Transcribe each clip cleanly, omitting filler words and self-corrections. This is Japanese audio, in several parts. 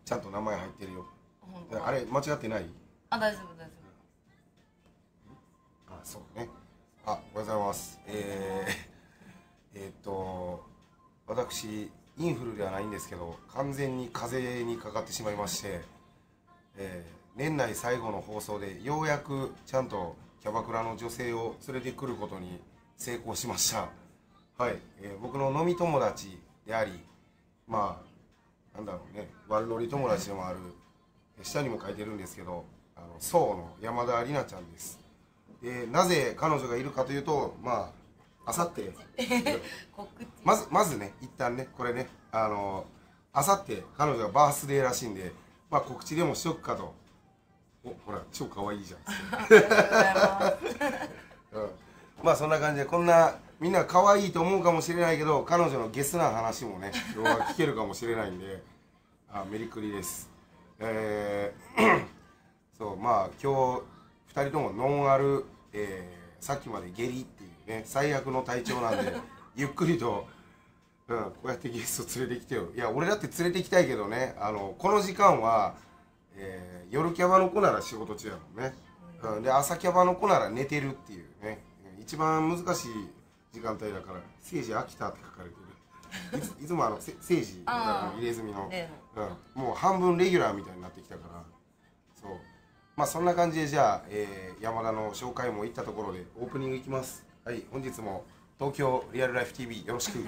ちゃんと名前入ってるよ。 本当あれ間違ってない？ あ、大丈夫大丈あ、そうね。あ、おはようございます。私インフルではないんですけど、完全に風邪にかかってしまいまして、年内最後の放送でようやくちゃんとキャバクラの女性を連れてくることに成功しました。はい、僕の飲み友達であり、まあなんだろうね、悪ノリ友達でもある、下にも書いてるんですけど、宋の山田里奈ちゃんです。なぜ彼女がいるかというと、まああさってまずね、一旦ね、これね、あさって彼女がバースデーらしいんで、まあ告知でもしとくかと。お、ほら超可愛いじゃん。まあそんな感じで、こんなみんな可愛いと思うかもしれないけど、彼女のゲスな話もね、今日は聞けるかもしれないんで、メリクリです。そう、まあ今日2人ともノンアル、さっきまで下痢っていうね、最悪の体調なんでゆっくりと、こうやってゲスト連れてきてよ。いや俺だって連れてきたいけどね、この時間は、夜キャバの子なら仕事中やもんね、で朝キャバの子なら寝てるっていうね、一番難しい時間帯だから「聖司秋田」って書かれてる。いつも聖司入れ墨の、もう半分レギュラーみたいになってきたから、そう、まあそんな感じで、じゃあ、山田の紹介もいったところでオープニングいきます。はい、本日も東京リアルライフ TV よろしく。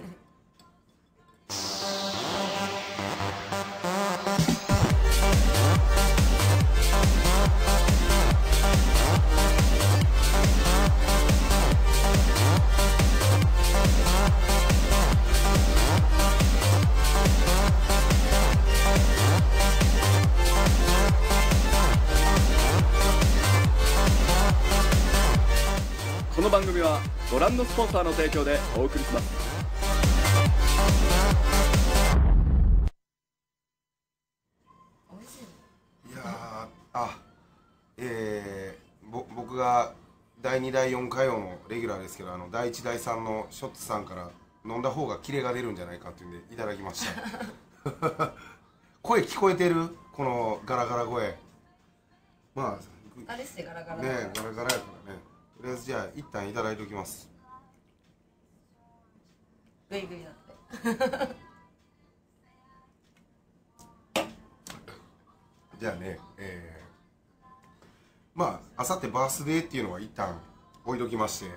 この番組はご覧のスポンサーの提供でお送りします。 いや僕が第2第4火曜のレギュラーですけど、第1第3のショッツさんから飲んだ方がキレが出るんじゃないかっていうんでいただきました。声聞こえてる？このガラガラ声。まああれしてガラガラね、ガラガラやからね。とりあえずじゃあ一旦いただいておきます。 グイグイだってじゃあね、まああさってバースデーっていうのは一旦置いときまして、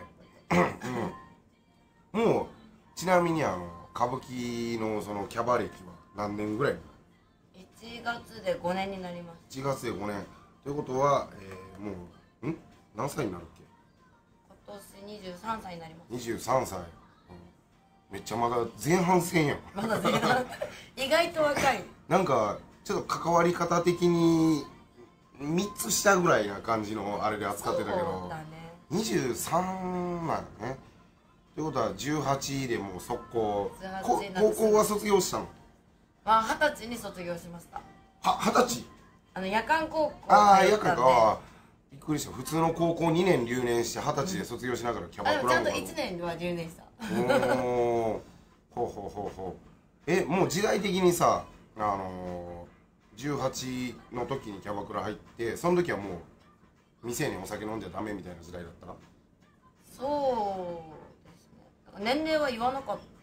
もうちなみに歌舞伎のそのキャバ歴は何年ぐらい ？1月で5年になります。 1月で5年ということは、もう何歳になるっけ？ 今年23歳になります。 23歳、めっちゃまだ前半戦やん。 まだ前半意外と若い。なんかちょっと関わり方的に3つ下ぐらいな感じのあれで扱ってたけど、23なんね。ということは18でもう速攻、高校は卒業したの？ まあ20歳に卒業しました。 20歳？ 夜間高校。 夜間か。びっくりした。普通の高校2年留年して20歳で卒業しながらキャバクラもちゃんと1年は留年した。 ほうもう時代的にさ、18の時にキャバクラ入って、その時はもう未成年お酒飲んじゃダメみたいな時代だった？ そうですね。年齢は言わなかったです。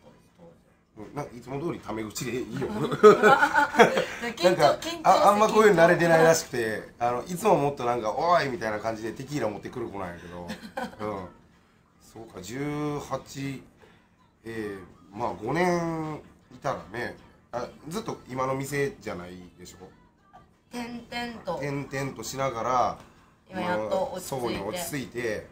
なんかいつも通りタメ口でいいよ。なんかあんまこういうの慣れてないらしくて、いつももっとなんか「おい!」みたいな感じでテキーラ持ってくる子なんやけど、そうか、18、まあ5年いたらね、ずっと今の店じゃないでしょ？転々としながら今やっと落ち着いて、 で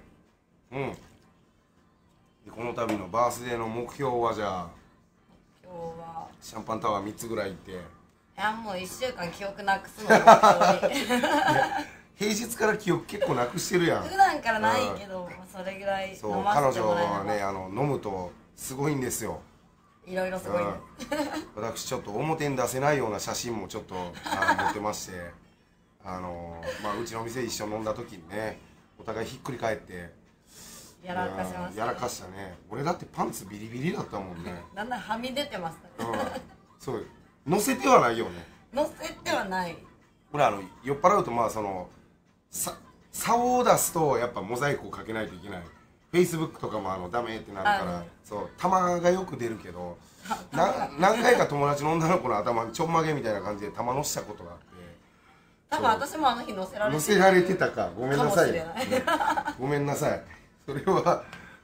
この度のバースデーの目標は、じゃあ今日はシャンパンタワー3つぐらい行って。 いや、もう1週間記憶なくすのを目標に。 平日から記憶結構なくしてるやん。 普段からないけど、それぐらい飲ませてもらえれば。 彼女はね、飲むとすごいんですよ。 いろいろすごいね。 私ちょっと表に出せないような写真もちょっと持ってまして、まあうちの店一緒に飲んだ時にね、お互いひっくり返ってやらかしましたね。 やらかしたね。俺だってパンツビリビリだったもんね。 だんだんはみ出てましたね。 そう、乗せてはないよね。 載せてはない。 俺酔っ払うとまあその差を出すとやっぱモザイクをかけないといけない。フェイスブックとかもダメってなるからそう玉がよく出るけど何回か友達の女の子の頭にちょんまげみたいな感じで玉乗したことがあって多分私もあの日載せられてたかごめんなさい、ごめんなさいそれは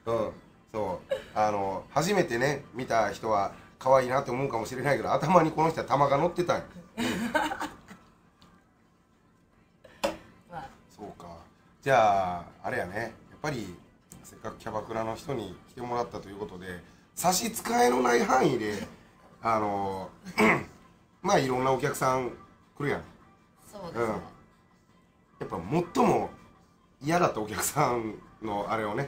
そう初めてね見た人は可愛いなって思うかもしれないけど頭にこの人は玉が乗ってたんや、そうかじゃああれやねやっぱりせっかくキャバクラの人に来てもらったということで差し支えのない範囲でまあいろんなお客さん来るやん。 そうですね、 やっぱ最も嫌だったお客さんのあれをね、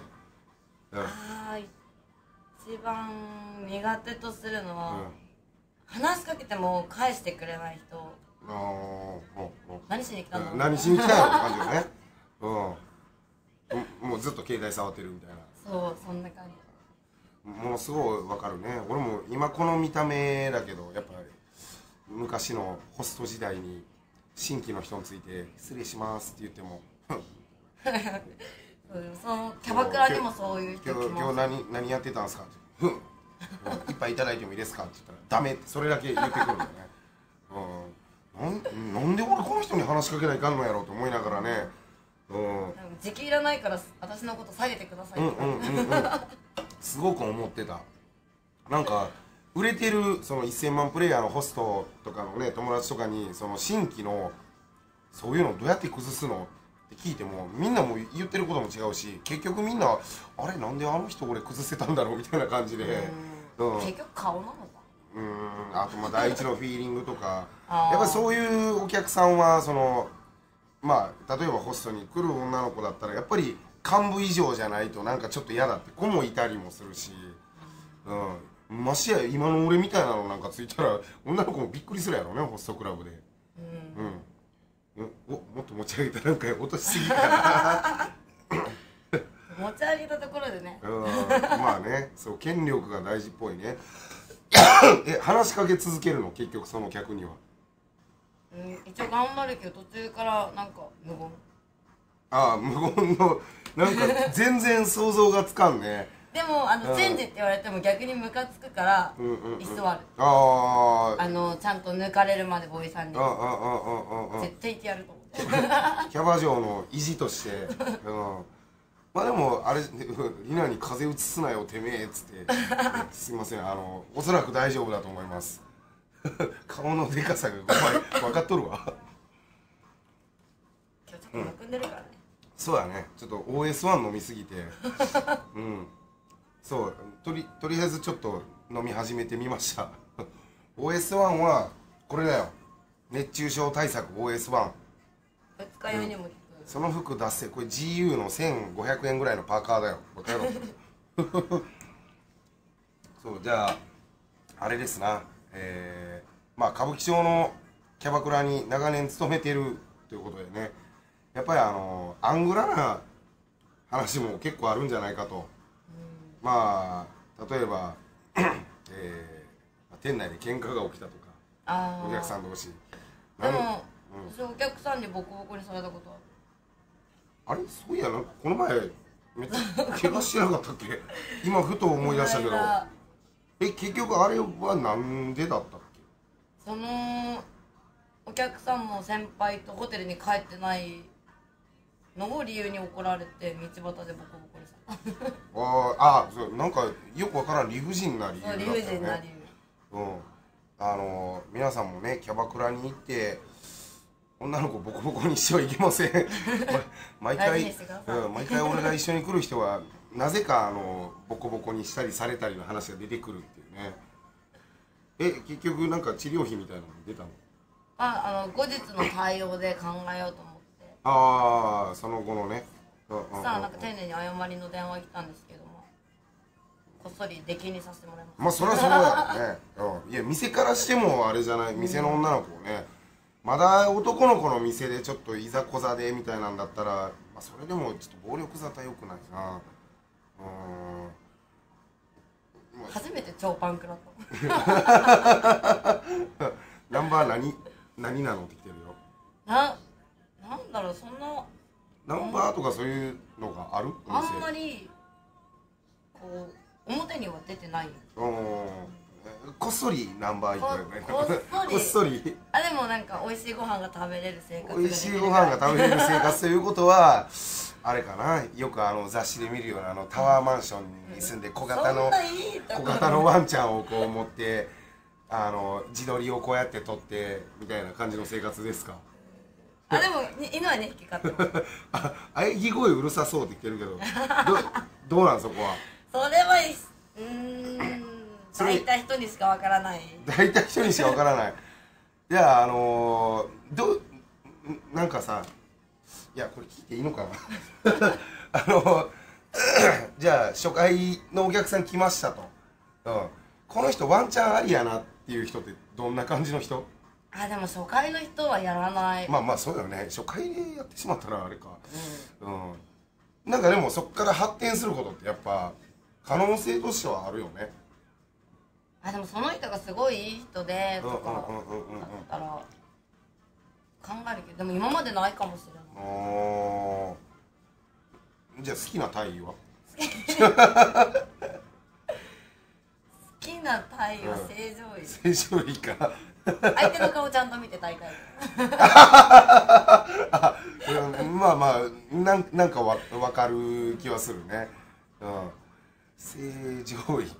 一番苦手とするのは、話しかけても返してくれない人。何しに来たの？ 何しに来たのって感じよね。もうずっと携帯触ってるみたいな。 そうそんな感じ。 ものすごいわかるね。俺も今この見た目だけどやっぱり昔のホスト時代に新規の人について失礼しますって言ってもそのキャバクラにもそういう人来ます。 今日何やってたんですかって一杯いただいてもいいですかって言ったらダメってそれだけ言ってくるんだよね。なんで俺この人に話しかけないかんのやろうと思いながらね。 時給いらないから私のこと下げてくださいってすごく思ってた。なんか売れてるその1000万プレイヤーのホストとかのね友達とかにその新規のそういうのどうやって崩すのって聞いてもみんなも言ってることも違うし結局みんなあれなんであの人俺崩せたんだろうみたいな感じで結局顔なのかあとまあ第一のフィーリングとかやっぱりそういうお客さんはそのまあ例えばホストに来る女の子だったらやっぱり幹部以上じゃないとなんかちょっと嫌だって子もいたりもするしましてや今の俺みたいなのなんかついたら女の子もびっくりするやろねホストクラブでもっと持ち上げたなんか落としすぎたな持ち上げたところでねまあねそう権力が大事っぽいね話しかけ続けるの結局その客には一応頑張るけど途中からなんか無言無言のなんか全然想像がつかんねでもチェンジって言われても逆にムカつくから居座るちゃんと抜かれるまでボーイさんに絶対言ってやると思ってキャバ嬢の意地としてまあでもあれリナに風邪移すなよてめえっつってすいませんおそらく大丈夫だと思います顔のでかさが分かっとるわ今日ちょっとむくんでるからねそうやねちょっと OS1 飲みすぎてそうとりあえずちょっと飲み始めてみました OS1 はこれだよ熱中症対策 OS1 二日酔いにも効くその服出せこれ GU の1500円ぐらいのパーカーだよバカ野郎そうじゃああれですなまあ歌舞伎町のキャバクラに長年勤めてるということでねやっぱりアングラな話も結構あるんじゃないかとまあ例えば、店内で喧嘩が起きたとかお客さん同士でも、お客さんにボコボコにされたことあるあれそういやなんかこの前めっちゃ怪我してなかったっけ今ふと思い出したけど結局あれはなんでだったっけそのお客さんも先輩とホテルに帰ってないのを理由に怒られて道端でボコボコにさそうなんかよくわからん理不尽な理由だったよね。 理不尽な理由皆さんもねキャバクラに行って女の子ボコボコにしてはいけません毎回俺が一緒に来る人はなぜかボコボコにしたりされたりの話が出てくるっていうね結局なんか治療費みたいなの出たの後日の対応で考えようと思ってその後のねさあなんか丁寧に謝りの電話来たんですけどもこっそり出禁にさせてもらいます。 まあそりゃそうだよねいや店からしてもあれじゃない店の女の子をねまだ男の子の店でちょっといざこざでみたいなんだったら、まあ、それでもちょっと暴力沙汰よくないな初めて超パン食らったナンバー何何なのって来てるよ。 なんだろう、そんなナンバーとかそういうのがある？ あんまりこう表には出てない。 こっそりナンバー行くよね。 こっそりでもなんか美味しいご飯が食べれる生活ができる。美味しいご飯が食べれる生活ということはあれかな、よく雑誌で見るようなタワーマンションに住んで小型のワンちゃんをこう持って自撮りをこうやって撮ってみたいな感じの生活ですか？ でも犬は2匹飼ってます。 喘ぎ声うるさそうって言ってるけどどうなんそこは？ それは大体人にしかわからない。 大体人にしかわからない。いやなんかさ、いやこれ聞いていいのかなじゃあ初回のお客さん来ましたと、この人ワンチャンありやなっていう人ってどんな感じの人？ でも初回の人はやらない。 まあそうだよね、初回でやってしまったらあれか。なんかでもそっから発展することってやっぱ可能性としてはあるよね。 でもその人がすごいいい人でとかだったら考えるけど、でも今までないかもしれない。 じゃあ好きなタイは？ 好きなタイは正常位。 正常位か。 相手の顔ちゃんと見て大体。 まあなんか分かる気はするね。正常位。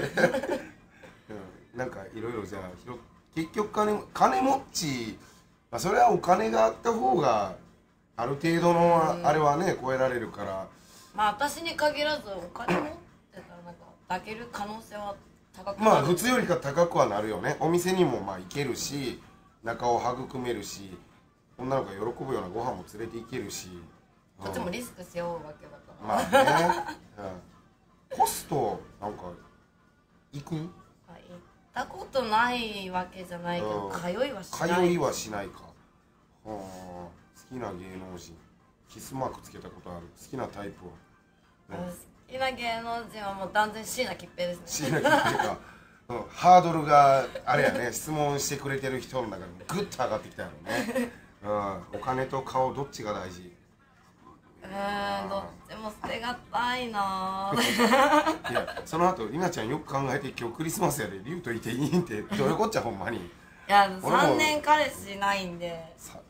なんかいろいろじゃあ結局金持ち、それはお金があった方がある程度のあれはね超えられるから。 私に限らずお金持ってたらなんか抱ける可能性は高くなる。 普通よりか高くはなるよね。お店にも行けるし、仲を育めるし、女の子が喜ぶようなご飯も連れて行けるし、 こっちもリスク背負うわけだから。 コストなんか行く？ 行ったことないわけじゃないけど、通いはしない。 通いはしないか。好きな芸能人、キスマークつけたことある。好きなタイプは？ 好きな芸能人はもう断然椎名桔平ですね。 椎名桔平か。ハードルがあれやね、質問してくれてる人の中でもグッと上がってきたよね。お金と顔どっちが大事？ どっちも捨てがたいな。 いや、その後りなちゃんよく考えて、今日クリスマスやでリュウといていいんってどういうこっちゃほんまに。いや3年彼氏ないんで。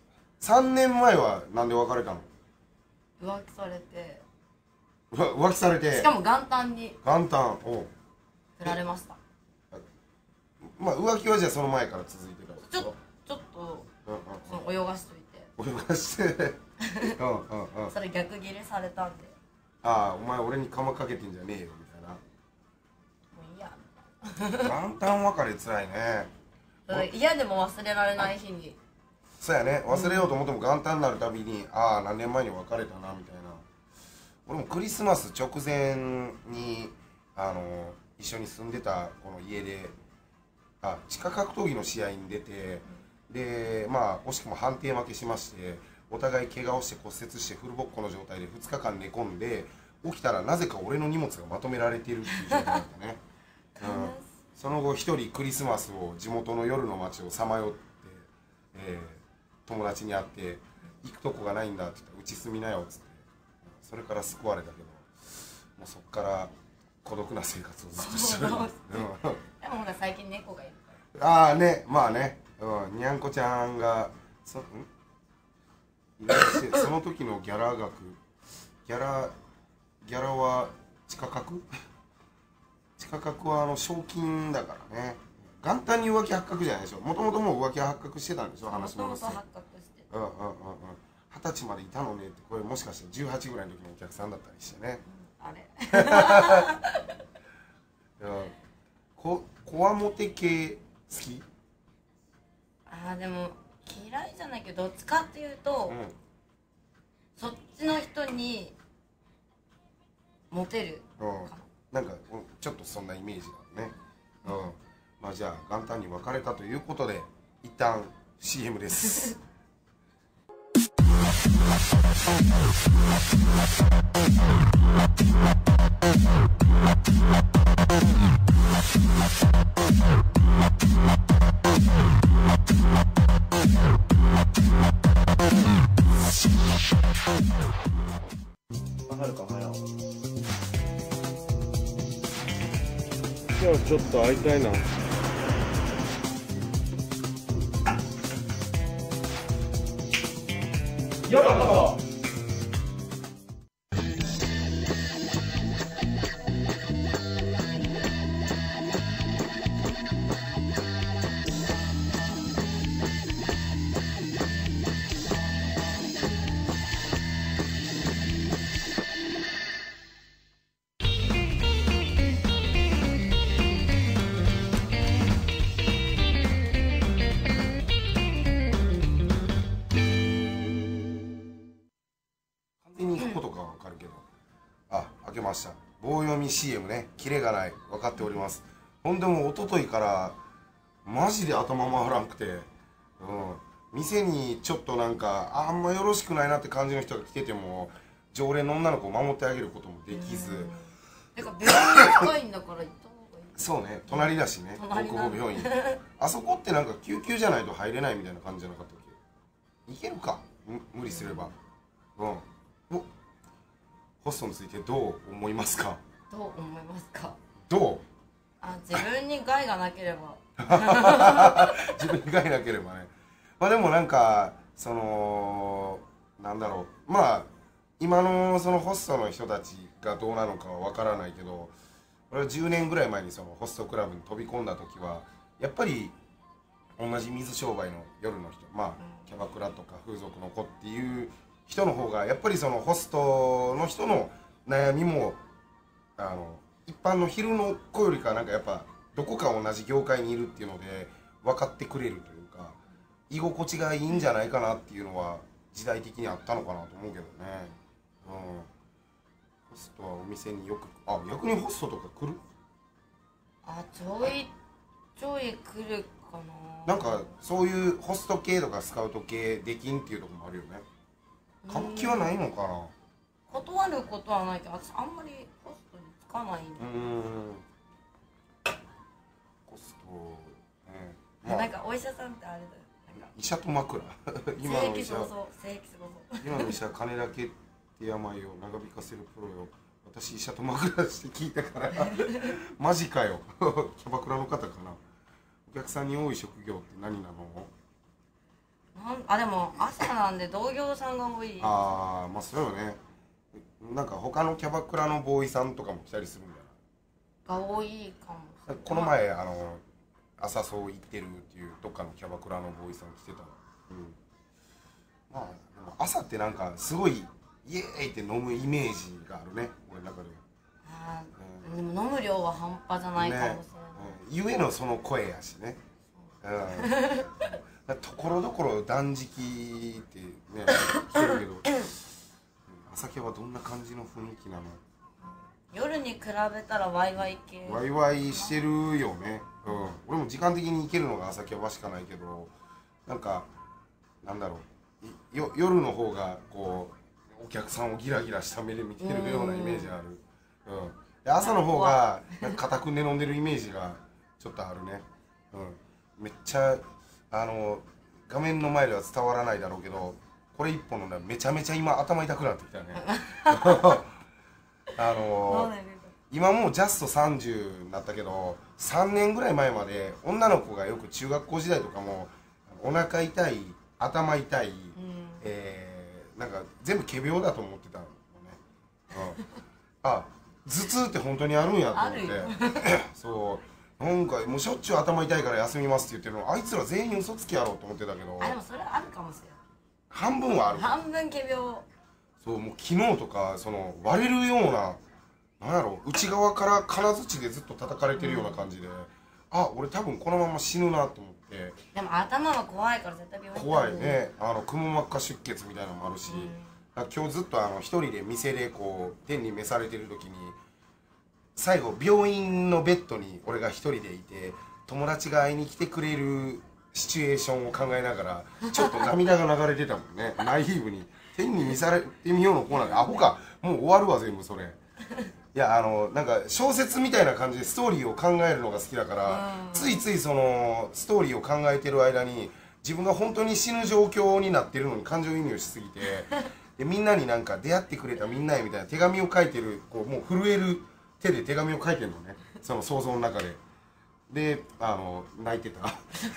3年前はなんで別れたの？ 浮気されて。 浮気されて、 しかも元旦に振られました。 浮気はじゃあその前から続いてたんですか？ ちょっと泳がしといて。 泳がしてそれ逆ギレされたんで、 お前俺に釜かけてんじゃねえよみたいな。 もういいやみたいな。 元旦別れつらいね。 嫌でも忘れられない日に。 そうやね、忘れようと思っても元旦になるたびに何年前に別れたなみたいな。俺もクリスマス直前に一緒に住んでたこの家で地下格闘技の試合に出て、で惜しくも判定負けしまして、お互い怪我をして骨折してフルボッコの状態で2日間寝込んで、起きたらなぜか俺の荷物がまとめられているっていう状態だったね。その後一人クリスマスを地元の夜の街をさまよって、友達に会って「行くとこがないんだ」って言ったら「うち住みなよ」っつって、それから救われたけど、もうそっから孤独な生活をずっとしてる。でもほら最近猫がいるから。にゃんこちゃんがその時のギャラ額、ギャラは地下格は賞金だからね。元旦に浮気発覚じゃないでしょ。もともともう浮気発覚してたんでしょ。話戻すと20歳までいたのねって。これもしかして18ぐらいの時のお客さんだったりしてね。 あれこわもて系好き？ でも嫌いじゃないけど、どっちかっていうと、そっちの人にモテるかな。なんかちょっとそんなイメージだね。じゃあ元旦に別れたということで一旦 CM です。 はちょっと会いたいな。よかった。ことかわかるけど、開けました。棒読み CM ね、キレがない、分かっております。ほんでも一昨日からマジで頭回らんくて、店にちょっとなんかあんまよろしくないなって感じの人が来てても常連の女の子を守ってあげることもできず、 てか病院近いんだから行った方がいい。 そうね、隣だしね、国保病院。あそこってなんか救急じゃないと入れないみたいな感じじゃなかったっけ。行けるか、無理すれば。ホストについてどう思いますか。 どう思いますか。 どう。 自分に害がなければ。 自分に害なければね。まあでもなんかそのなんだろう、まあ今のそのホストの人たちがどうなのかはわからないけど、俺は10年ぐらい前にそのホストクラブに飛び込んだ時はやっぱり同じ水商売の夜の人、まあキャバクラとか風俗の子っていう人の方がやっぱりそのホストの人の悩みも一般の昼の子よりかなんかやっぱどこか同じ業界にいるっていうので分かってくれるというか居心地がいいんじゃないかなっていうのは時代的にあったのかなと思うけどね。ホストはお店によく逆にホストとか来る？ ちょいちょい来るかな。なんかそういうホスト系とかスカウト系できんっていうところもあるよね。活気はないのかな。 断ることはないけど、私あんまりホストにつかないんで。 ホスト、 なんかお医者さんってあれだよ。 医者と枕。今の医者。今の医者金だけって病を長引かせるプロよ。私医者と枕して聞いたからマジかよ。キャバクラの方かな。お客さんに多い職業って何なの？ でも朝なんで同業さんが多い。 まあそうよね。なんか他のキャバクラのボーイさんとかも来たりするんじゃない？ が多いかも。 この前朝そう行ってるっていうどっかのキャバクラのボーイさん来てたわ。まあでも朝ってなんかすごいイエーイって飲むイメージがあるね、俺の中では。 でも飲む量は半端じゃないかもしれない。 ゆえのその声やしね。ところどころ断食ってね聞けるけど、朝キャはどんな感じの雰囲気なの？ 夜に比べたらワイワイ系。 ワイワイしてるよね。俺も時間的に行けるのが朝キャバしかないけど、なんかなんだろう、夜の方がこうお客さんをギラギラした目で見てるようなイメージある。で朝の方がなんか固くんで飲んでるイメージがちょっとあるね。めっちゃ画面の前では伝わらないだろうけど、これ一本飲んだらめちゃめちゃ今頭痛くなってきたね。今もうジャスト30になったけど、3年ぐらい前まで女の子がよく中学校時代とかもお腹痛い、頭痛い、なんか全部仮病だと思ってたのね。頭痛って本当にあるんやと思ってそうなんかもうしょっちゅう頭痛いから休みますって言ってるの、あいつら全員嘘つきやろうと思ってたけど、 でもそれはあるかもしれない。 半分はある。 半分仮病。 そう、もう昨日とかその割れるような、なんやろ、内側から金槌でずっと叩かれてるような感じで、俺多分このまま死ぬなと思って。 でも頭は怖いから絶対病院怖いね。くも膜下出血みたいなのもあるし、今日ずっと一人で店でこう天に召されてる時に最後病院のベッドに俺が一人でいて、友達が会いに来てくれるシチュエーションを考えながらちょっと涙が流れてたもんね。ナイーブに天に召されてみようのコーナーで、アホか、もう終わるわ全部それ。いやなんか小説みたいな感じでストーリーを考えるのが好きだから、ついついそのストーリーを考えてる間に自分が本当に死ぬ状況になってるのに感情移入しすぎて、でみんなになんか出会ってくれたみんなへみたいな手紙を書いてる、こうもう震える手で手紙を書いてるのね。 その想像の中で。で泣いてた。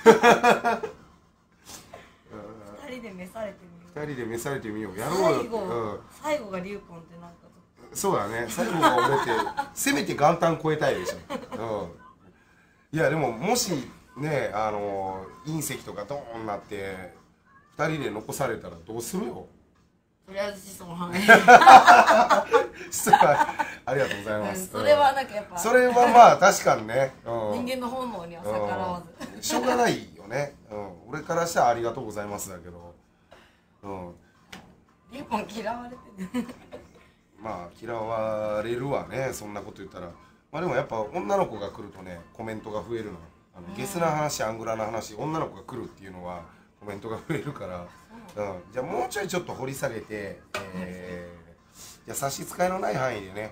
2人で召されてみよう。 2人で召されてみよう。やろうよ。最後がリュウポンってなんかそうだね、最後が俺ってせめて元旦超えたいでしょ。いやでももしね隕石とかドーンになって2人で残されたらどうするよ。 とりあえず子孫繁栄。 ありがとうございます。 それはなんかやっぱそれはまあ確かにね、 人間の本能には逆らわずしょうがないよね。俺からしたらありがとうございますだけど、 リュウポン嫌われてる。 まあ嫌われるわね、そんなこと言ったら。まあでもやっぱ女の子が来るとねコメントが増えるの。ゲスな話、アングラな話、女の子が来るっていうのはコメントが増えるから、じゃあもうちょいちょっと掘り下げて、じゃあ差し支えのない範囲でね、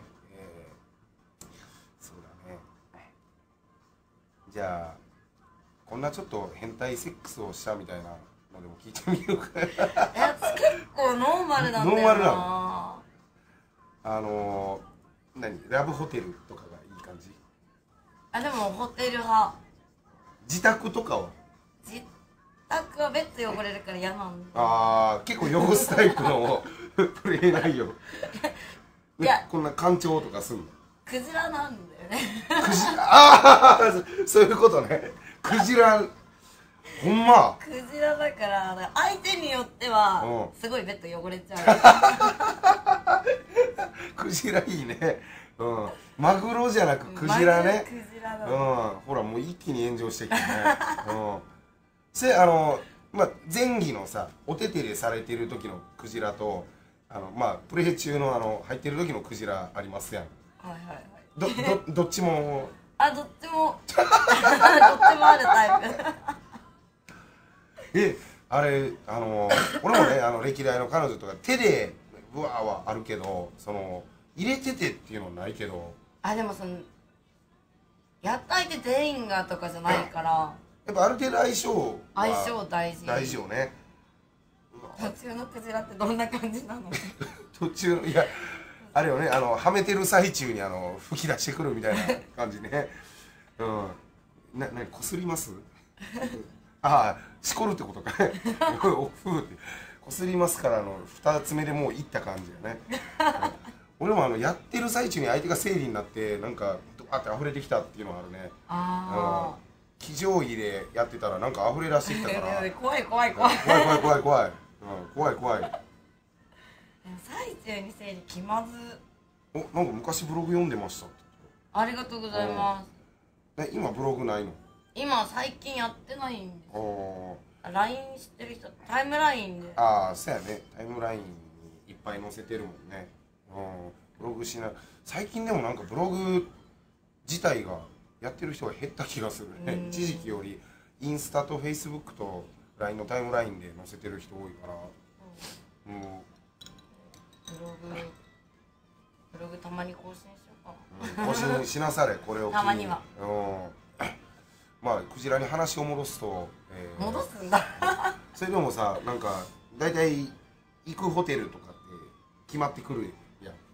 そうだね、じゃあこんなちょっと変態セックスをしたみたいなのでも聞いてみようか。 結構ノーマルなんだよな。ノーマルなの。ラブホテルとかがいい感じ？ でもホテル派。 自宅とかは？ 自宅はベッド汚れるから嫌なんで。 結構汚すタイプのプレイ内容。 いやこんな干潮とかすんの？ クジラなんだよね。 そういうことね。クジラ、ほんま。 クジラだから相手によってはすごいベッド汚れちゃう。クジラいいね。マグロじゃなくクジラね。 クジラだ。 ほらもう一気に炎上してきてね。前儀のさ、お手手でされてる時のクジラとプレイ中の入ってる時のクジラありますやん。どっちも。 どっちもあるタイプ。あれ俺もね歴代の彼女とか手でブワーはあるけど、入れててっていうのはないけど。 でもやった相手全員がとかじゃないから。 やっぱある程度相性大事。 大事よね。 途中のクジラってどんな感じなの？ 途中いやあれよね、はめてる最中に吹き出してくるみたいな感じね。こすります？しこるってことか。ふーってこすりますから2つ目でもういった感じよね。俺もやってる最中に相手が生理になってなんかドワーって溢れてきたっていうのがあるね。騎乗位でやってたらなんか溢れ出してきたから。 怖い。 怖い。 最中に生理気まず。 なんか昔ブログ読んでましたって。 ありがとうございます。 今ブログないの？ 今最近やってないんです。LINE 知ってる人、タイムラインで。 そうやね、タイムラインにいっぱい載せてるもんね。ブログしない。最近でもなんかブログ自体がやってる人が減った気がするね。一時期よりインスタとフェイスブックと LINE のタイムラインで載せてる人多いから。 ブログたまに更新しようかな。 更新しなされ、これをたまには。 クジラに話を戻すと、 戻すんだ。 それでもさ、なんか大体行くホテルとかって決まってくるやん。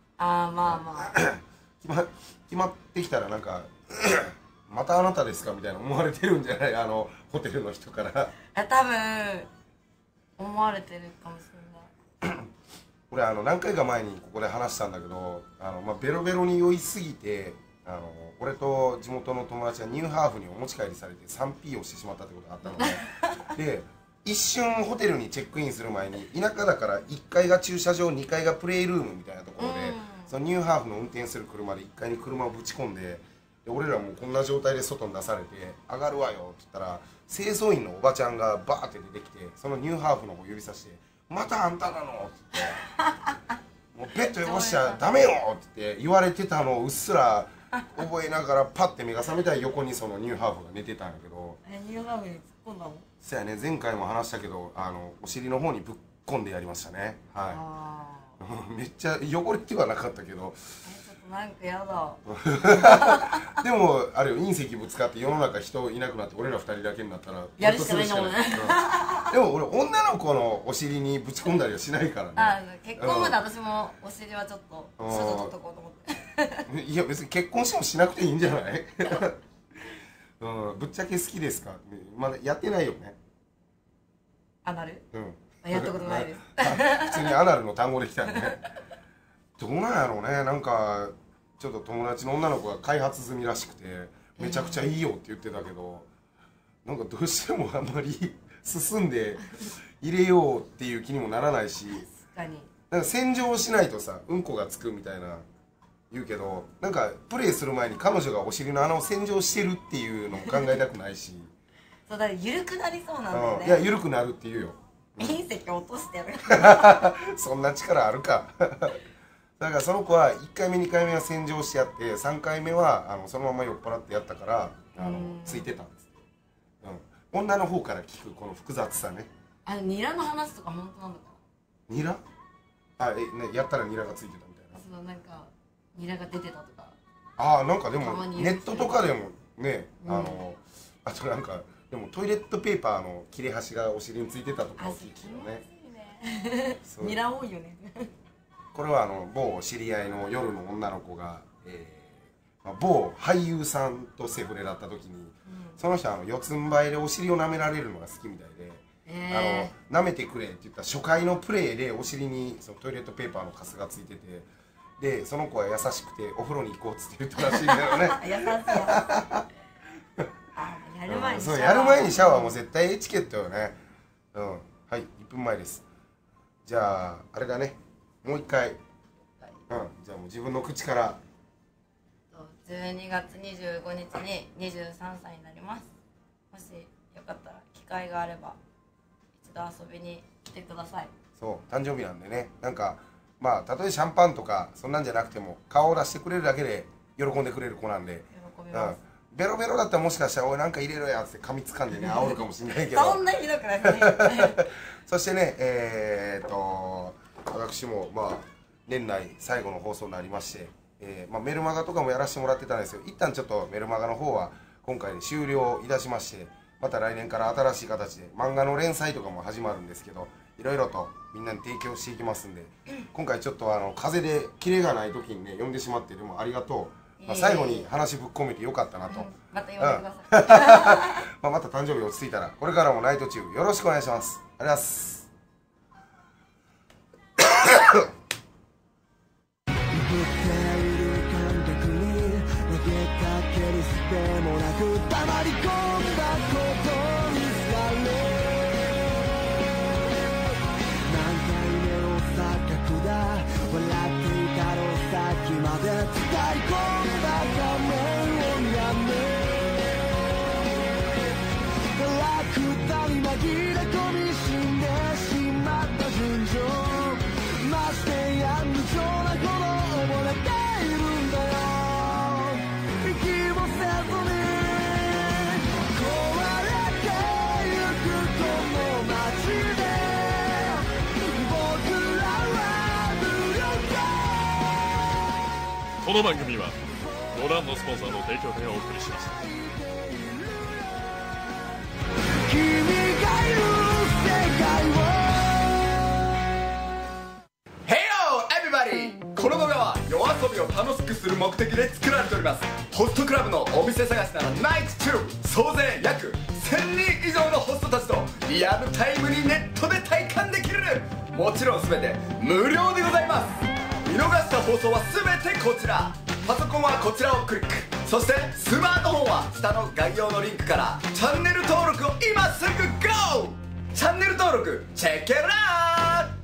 決まってきたらなんかまたあなたですかみたいな思われてるんじゃない？ホテルの人から。 多分思われてるかもしれない。 俺何回か前にここで話したんだけど、ベロベロに酔いすぎて俺と地元の友達がニューハーフにお持ち帰りされて 3P をしてしまったってことがあったのでで一瞬ホテルにチェックインする前に田舎だから1階が駐車場2階がプレイルームみたいなところで、そのニューハーフの運転する車で1階に車をぶち込んで、俺らもこんな状態で外に出されて「上がるわよ」って言ったら清掃員のおばちゃんがバーって出てきて、そのニューハーフの方を指さして「またあんたなの?」って言って「もうベッド汚しちゃダメよ!」って言われてたのをうっすら覚えながらパッて目が覚めたら横にそのニューハーフが寝てたんやけど。 ニューハーフに突っ込んだの？ そうやね、前回も話したけどお尻の方にぶっ込んでやりましたね。めっちゃ汚れてはなかったけど、 ちょっとなんかやだ。 でもあれよ、隕石ぶつかって世の中人いなくなって俺ら2人だけになったらやるしかないんだもんね。 でも俺女の子のお尻にぶち込んだりはしないからね。 結婚まで私もお尻はちょっと処女取っとこうと思って。 いや別に結婚してもしなくていいんじゃない、うん、ぶっちゃけ好きですか。まだやってないよね。 アナル？ うん、 やったことないです。 普通にアナルの単語できたよね。どうなんやろうね。なんかちょっと友達の女の子が開発済みらしくてめちゃくちゃいいよって言ってたけど、なんかどうしてもあんまり進んで入れようっていう気にもならないし、 確かになんか洗浄しないとさうんこがつくみたいな言うけど、なんかプレイする前に彼女がお尻の穴を洗浄してるっていうのも考えたくないしそうだ、緩くなりそうなんだよね。 いや緩くなるって言うよ。 隕石落としてるそんな力あるか。だからその子は1回目2回目は洗浄してやって、3回目はそのまま酔っ払ってやったからついてたんです、うん、女の方から聞くこの複雑さね。 ニラの話とか本当なのかな。ニラ？ね、やったらニラがついてたみたいな。 そう、なんかニラが出てたとか。 なんかでもネットとかでもね、あとなんかでもトイレットペーパーの切れ端がお尻についてたとか聞くよね。 ニラ多いよね。 これは某知り合いの夜の女の子が、某俳優さんとセフレだった時に、その人は四つん這いでお尻を舐められるのが好きみたいで、舐めてくれって言った初回のプレイでお尻にそのトイレットペーパーのカスがついてて、でその子は優しくてお風呂に行こうっつって言ったらしいんだよね。 優しい。 やる前にシャワーはもう絶対エチケットよね。うん、はい、1分前です。じゃああれだね、もう一回、じゃあもう自分の口から。 12月25日に23歳になります。もしよかったら機会があれば一度遊びに来てください。 そう誕生日なんでね、なんかまあたとえシャンパンとかそんなんじゃなくても顔を出してくれるだけで喜んでくれる子なんで、 喜びます。 ベロベロだったらもしかしたら「おいなんか入れろや」って噛みつかんでね煽るかもしれないけどそんなひどくないですね。 そしてね私もまあ年内最後の放送になりまして、メルマガとかもやらせてもらってたんですよ。一旦ちょっとメルマガの方は今回で終了いたしまして、また来年から新しい形で漫画の連載とかも始まるんですけど、いろいろとみんなに提供していきますんで、今回ちょっと風邪でキレがない時にね呼んでしまってでもありがとう。最後に話ぶっ込めてよかったなと。 また呼んでください。 また誕生日落ち着いたらこれからもナイトチューブよろしくお願いします。ありがとうございます。 この番組はご覧のスポンサーの提供でお送りしました。君がいる世界を Hey yo everybody! この動画は夜遊びを楽しくする目的で作られております。ホストクラブのお店探しならナイトチューブ、総勢約1000人以上のホストたちとリアルタイムにネットで体感できる。もちろん全て無料でございます。見逃した放送は全てこちら。パソコンはこちらをクリック、そしてスマートフォンは下の概要のリンクからチャンネル登録を今すぐ GO！ チャンネル登録チェックイットアウト。